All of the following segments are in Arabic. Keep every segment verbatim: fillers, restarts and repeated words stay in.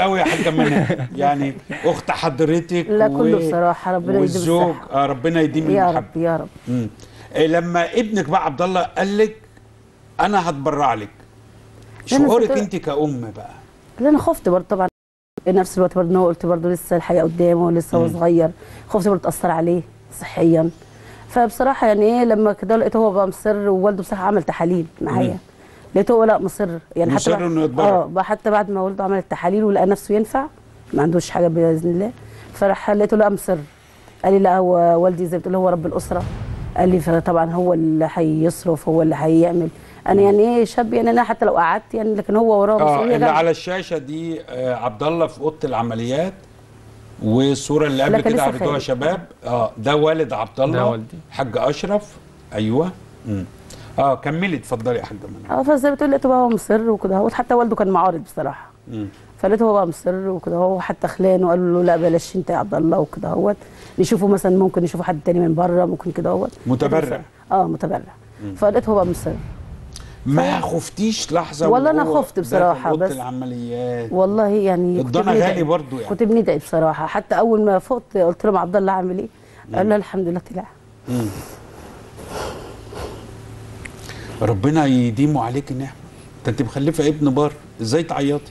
قوي يا حاجه منى، يعني اخت حضرتك لا كله بصراحه ربنا يديم والزوج آه ربنا يديم يا المحبه رب يا رب. امم لما ابنك بقى عبد الله قال لك انا هتبرع لك، شعورك انت كأم بقى؟ لا انا خفت برضه طبعا، نفس الوقت برضه هو قلت برضه لسه الحياه قدامه ولسه هو صغير، خفت برضه تاثر عليه صحيا. فبصراحه يعني ايه لما كده لقيته هو بقى مصر، ووالده بصراحه عمل تحاليل معايا، لقيته هو لا مصر يعني مصر حتى انه يتبرع اه حتى بعد ما والده عمل التحاليل ولقى نفسه ينفع ما عندوش حاجه باذن الله، فراح لقيته لا مصر. قال لي لا هو والدي زي ما بتقول هو رب الاسره، قال لي فطبعا هو اللي هيصرف هو اللي هيعمل. انا يعني ايه شاب يعني انا حتى لو قعدت يعني لكن هو وراه مسؤوليه. اه اللي على الشاشه دي آه عبد الله في اوضه العمليات، والصوره اللي قبل كده عرضوها شباب اه ده والد عبد الله، ده والدي حاج اشرف. ايوه امم اه كملي اتفضلي يا حاجه منى. اه فزي ما بتقول لقيته بقى هو مصر وكده اهوت، حتى والده كان معارض بصراحه. امم فلقيته هو بقى مصر وكده اهو، حتى خلانه قالوا له لا بلاش انت يا عبد الله وكده اهوت، نشوفه مثلا ممكن نشوفه حد تاني من بره ممكن كده اهوت متبرع. اه متبرع. فلقيته هو بقى مصر. ما خفتيش لحظه؟ والله انا خفت بصراحه بس العمليات والله يعني الضنا غالي برضو يعني، كنت بندعي بصراحه. حتى اول ما فقت قلت لهم عبد الله عامل ايه؟ قال له الحمد لله طلع. مم. ربنا يديمه عليك نعمه، ده انت مخلفه ابن بار، ازاي تعيطي؟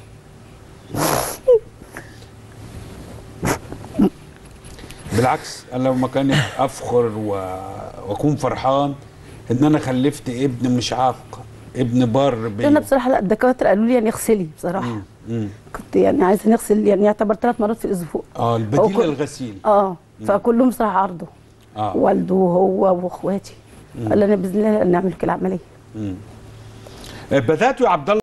بالعكس انا لو مكانك افخر و... واكون فرحان ان انا خلفت ابن مش عاق، ابن بار بيه. انا بصراحه لا الدكاتره قالوا لي يعني اغسلي بصراحه. مم. مم. كنت يعني عايزه نغسل يعني يعتبر ثلاث مرات في الاسبوع. اه البديل للغسيل. اه مم. فكلهم بصراحه عرضوا. اه والده وهو واخواتي قال لنا باذن الله نعمل لك العمليه. بدات يا عبد الله